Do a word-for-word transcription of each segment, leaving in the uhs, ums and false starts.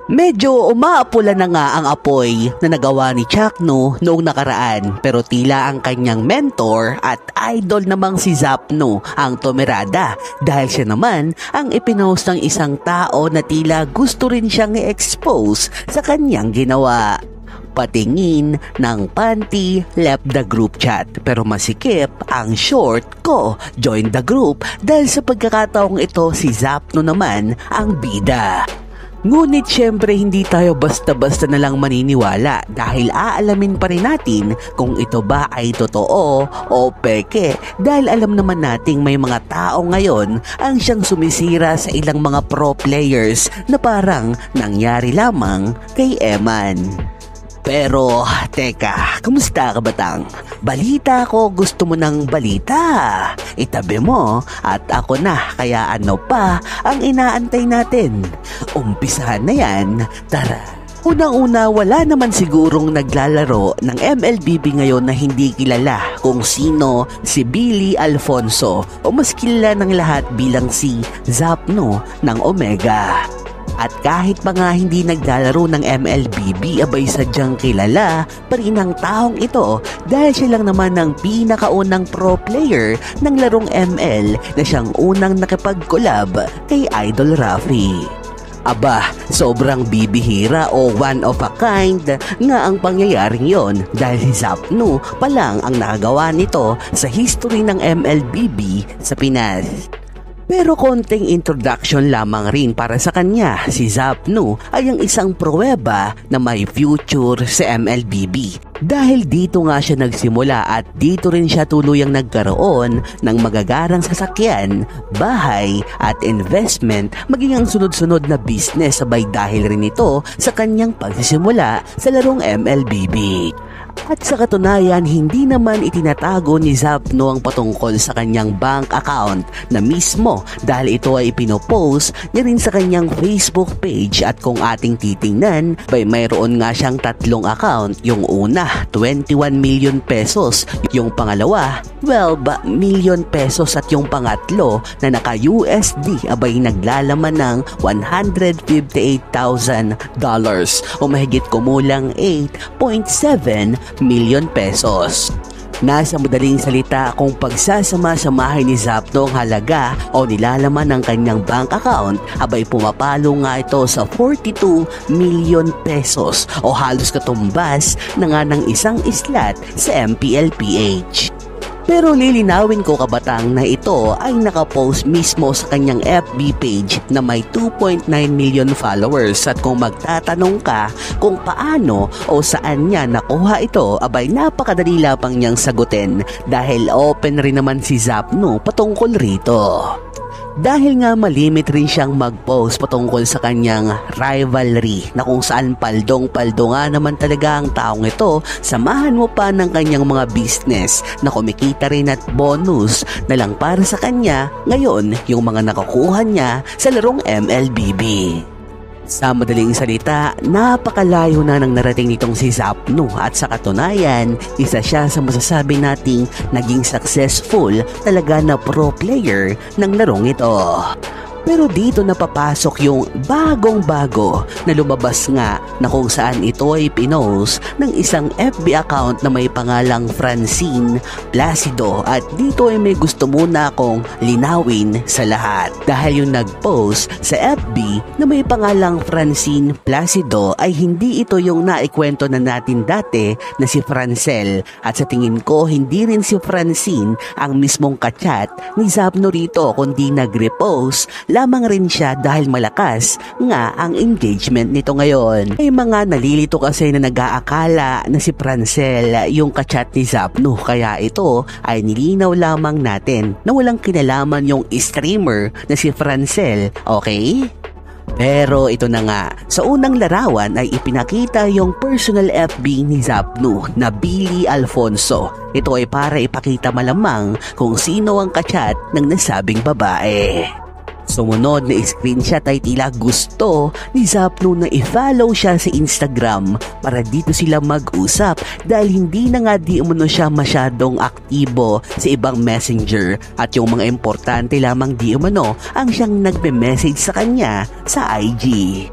Medyo umaapula na nga ang apoy na nagawa ni Chakno noong nakaraan, pero tila ang kanyang mentor at idol namang si Zapno ang tumirada dahil siya naman ang ipinost ng isang tao na tila gusto rin siyang i-expose sa kanyang ginawa. Patingin ng panty left the group chat, pero masikip ang short ko join the group dahil sa pagkakataong ito si Zapno naman ang bida. Ngunit syempre hindi tayo basta-basta na lang maniniwala dahil aalamin pa rin natin kung ito ba ay totoo o peke, dahil alam naman nating may mga tao ngayon ang siyang sumisira sa ilang mga pro players na parang nangyari lamang kay Eman. Pero, teka, kumusta ka batang? Balita ko, gusto mo ng balita. Itabi mo at ako na, kaya ano pa ang inaantay natin? Umpisahan na yan, tara. Unang-una, wala naman sigurong naglalaro ng M L B B ngayon na hindi kilala kung sino si Billy Alfonso o mas kilala ng lahat bilang si Zapno ng Omega. At kahit pa nga hindi naglalaro ng M L B B, abay sadyang kilala pa rin ang taong ito dahil siya lang naman ang pinakaunang pro player ng larong M L na siyang unang nakipag-collab kay Idol Rafi. Aba, sobrang bibihira o one of a kind nga ang pangyayaring yon dahil si Zapno pa lang ang nakagawa nito sa history ng M L B B sa Pinas. Pero konting introduction lamang rin para sa kanya. Si Zapno ay ang isang pruweba na may future sa M L B B. Dahil dito nga siya nagsimula at dito rin siya tuluyang nagkaroon ng magagarang sasakyan, bahay at investment, maging ang sunod-sunod na business sabay dahil rin ito sa kanyang pagsisimula sa larong M L B B. At sa katunayan, hindi naman itinatago ni Zapno ang patungkol sa kanyang bank account na mismo dahil ito ay ipinopost niya rin sa kanyang Facebook page. At kung ating titingnan, bay mayroon nga siyang tatlong account. Yung una, twenty-one million pesos. Yung pangalawa, twelve million pesos. At yung pangatlo na naka-U S D, abay naglalaman ng one hundred fifty-eight thousand dollars o mahigit kumulang eight point seven milyon pesos. Nasa madaling salita, kung pagsasama-samahin ni Zapno ang halaga o nilalaman ng kanyang bank account, abay pumapalo nga ito sa forty-two million pesos o halos katumbas na nga ng isang islat sa M P L P H. Pero lilinawin ko kabatang na ito ay nakapost mismo sa kanyang F B page na may two point nine million followers. At kung magtatanong ka kung paano o saan niya nakuha ito, abay napakadali lamang niyang sagutin dahil open rin naman si Zapno patungkol rito. Dahil nga malimit rin siyang mag-post patungkol sa kanyang rivalry na kung saan paldong-paldo nga naman talaga ang taong ito, samahan mo pa ng kanyang mga business na kumikita rin at bonus na lang para sa kanya ngayon yung mga nakukuha niya sa larong M L B B. Sa madaling salita, napakalayo na nang narating nitong si Zapno at sa katunayan, isa siya sa masasabi nating naging successful talaga na pro player ng larong ito. Pero dito napapasok yung bagong-bago na lumabas nga na kung saan ito ay pinost ng isang F B account na may pangalang Francine Placido. At dito ay may gusto muna akong linawin sa lahat. Dahil yung nag-post sa F B na may pangalang Francine Placido ay hindi ito yung naikwento na natin dati na si Francel. At sa tingin ko, hindi rin si Francine ang mismong kachat ni Zapno rito, kundi nag-repost lamang rin siya dahil malakas nga ang engagement nito ngayon. May mga nalilito kasi na nag-aakala na si Francel yung kachat ni Zapno, kaya ito ay nilinaw lamang natin na walang kinalaman yung streamer na si Francel, okay? Pero ito na nga, sa unang larawan ay ipinakita yung personal F B ni Zapno na Billy Alfonso. Ito ay para ipakita malamang kung sino ang kachat ng nasabing babae. Sumunod na screenshot ay tila gusto ni Zapno na i-follow siya sa Instagram para dito sila mag-usap dahil hindi na nga di umano siya masyadong aktibo sa ibang messenger at yung mga importante lamang di umano ang siyang nagme-message sa kanya sa I G.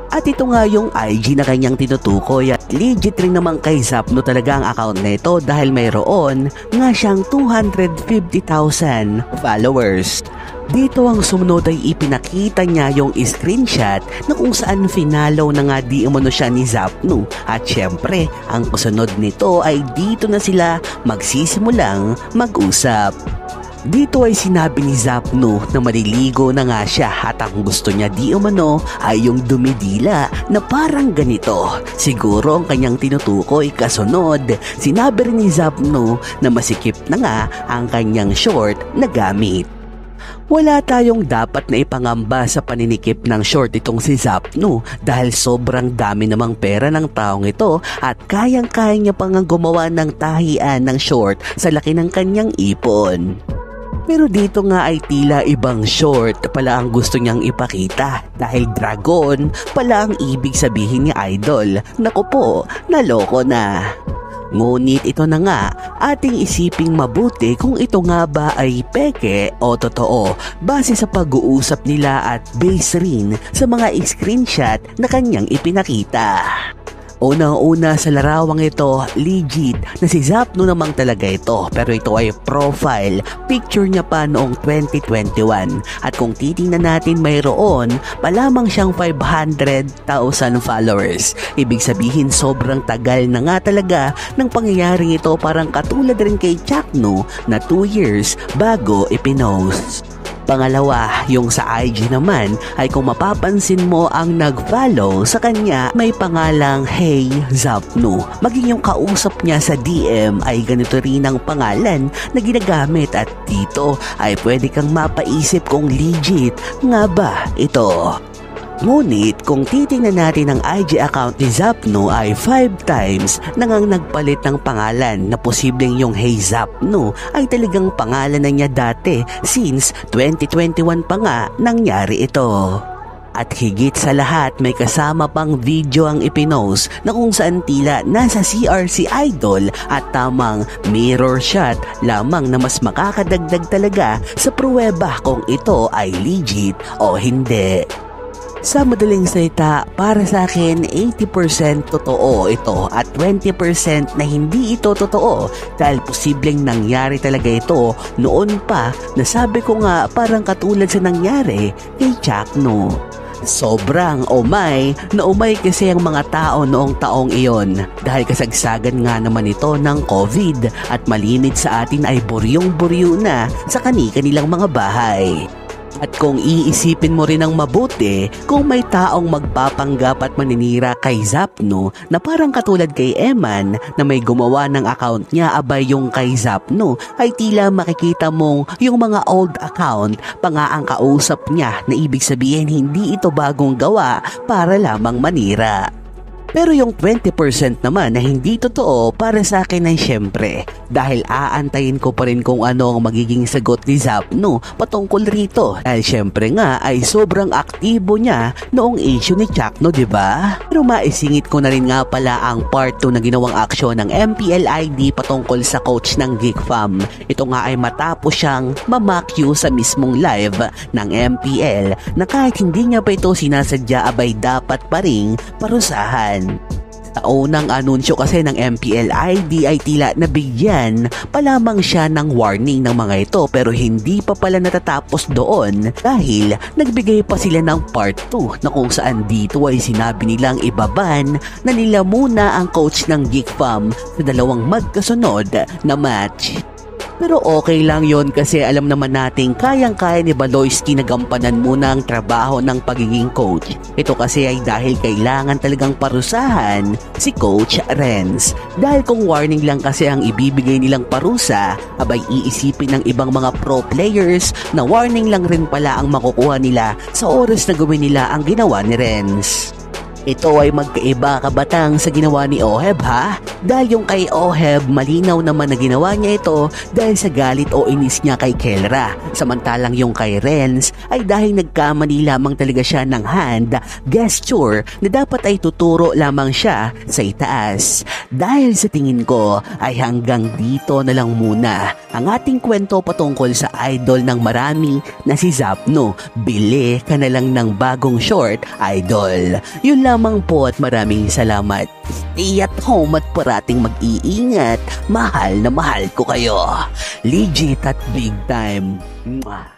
At ito nga yung I G na kanyang tinutukoy at legit rin naman kay Zapno talaga ang account na ito dahil mayroon nga siyang two hundred fifty thousand followers. Dito ang sumunod ay ipinakita niya yung screenshot na kung saan finalo na nga di umano siya ni Zapno. At syempre, ang kasunod nito ay dito na sila magsisimulang mag-usap. Dito ay sinabi ni Zapno na maliligo na nga siya at ang gusto niya di umano ay yung dumidila na parang ganito. Siguro ang kanyang tinutukoy kasunod. Sinabi rin ni Zapno na masikip na nga ang kanyang short na gamit. Wala tayong dapat na ipangamba sa paninikip ng short itong si Zapno dahil sobrang dami namang pera ng taong ito at kayang-kaya niya pang gumawa ng tahian ng short sa laki ng kanyang ipon. Pero dito nga ay tila ibang short pala ang gusto niyang ipakita dahil dragon pala ang ibig sabihin ni Idol. Naku po, naloko na. Ngunit ito na nga, ating isiping mabuti kung ito nga ba ay peke o totoo base sa pag-uusap nila at base rin sa mga screenshot na kanyang ipinakita. Unang-una sa larawang ito, legit na si Zapno namang talaga ito pero ito ay profile picture niya pa noong twenty twenty-one at kung titingnan natin mayroon pa lamang siyang five hundred thousand followers. Ibig sabihin sobrang tagal na nga talaga ng pangyayaring ito, parang katulad rin kay Chakno na two years bago ipinost. Pangalawa, yung sa I G naman ay kung mapapansin mo ang nag-follow sa kanya may pangalang Hey Zapno. Maging yung kausap niya sa D M ay ganito rin ang pangalan na ginagamit at dito ay pwede kang mapaisip kung legit nga ba ito. Ngunit kung titingnan natin ang I G account ni Zapno ay five times nangang nagpalit ng pangalan na posibleng yung Hey Zapno ay talagang pangalan na niya dati since twenty twenty-one pa nga nangyari ito. At higit sa lahat may kasama pang video ang ipinost na kung saan tila nasa C R si Idol at tamang mirror shot lamang na mas makakadagdag talaga sa pruweba kung ito ay legit o hindi. Sa madaling salita, para sa akin eighty percent totoo ito at twenty percent na hindi ito totoo dahil posibleng nangyari talaga ito noon pa na sabi ko nga parang katulad sa nangyari kay Chakno. Sobrang umay na umay kasi ang mga tao noong taong iyon dahil kasagsagan nga naman ito ng COVID at malimit sa atin ay buryong-buryo na sa kani-kanilang mga bahay. At kung iisipin mo rin ng mabuti, kung may taong magpapanggap at maninira kay Zapno na parang katulad kay Eman na may gumawa ng account niya abay yung kay Zapno, ay tila makikita mong yung mga old account pa nga ang kausap niya na ibig sabihin hindi ito bagong gawa para lamang manira. Pero yung twenty percent naman na hindi totoo para sa akin ay syempre dahil aantayin ko pa rin kung ano ang magiging sagot ni Zapno patungkol rito dahil syempre nga ay sobrang aktibo niya noong issue ni Chakno, diba? Pero maisingit ko na rin nga pala ang part two na ginawang aksyon ng M P L I D patungkol sa coach ng Geek Fam. Ito nga ay matapos siyang mamakyu sa mismong live ng M P L na kahit hindi niya pa ito sinasadya abay dapat pa ring parusahan. Sa unang anunsyo kasi ng M P L I D ay tila nabigyan pa lamang siya ng warning ng mga ito pero hindi pa pala natatapos doon dahil nagbigay pa sila ng part two na kung saan dito ay sinabi nilang ibaban na nila muna ang coach ng Geek Fam sa dalawang magkasunod na match. Pero okay lang yon kasi alam naman nating kayang-kaya ni Baloyski na gampanan muna ang trabaho ng pagiging coach. Ito kasi ay dahil kailangan talagang parusahan si Coach Renz. Dahil kung warning lang kasi ang ibibigay nilang parusa, abay iisipin ng ibang mga pro players na warning lang rin pala ang makukuha nila sa oras na gawin nila ang ginawa ni Renz. Ito ay magkaiba kabatang sa ginawa ni Oheb ha? Dahil yung kay Oheb malinaw naman na ginawa niya ito dahil sa galit o inis niya kay Kelra. Samantalang yung kay Renz ay dahil nagkamali lamang talaga siya ng hand gesture na dapat ay tuturo lamang siya sa itaas. Dahil sa tingin ko ay hanggang dito na lang muna ang ating kwento patungkol sa idol ng marami na si Zapno. Bili ka na lang ng bagong short, idol. Yun lamang po at maraming salamat. Stay at home at parating mag-iingat. Mahal na mahal ko kayo. Legit at big time. Mwah.